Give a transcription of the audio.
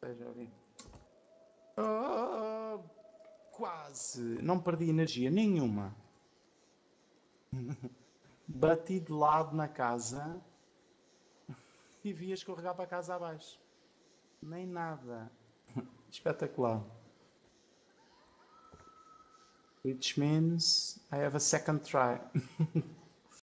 esteja a ouvir. Oh, quase! Não perdi energia nenhuma. Bati de lado na casa e vi a escorregar para a casa abaixo. Nem nada. Espetacular. Which means I have a second try.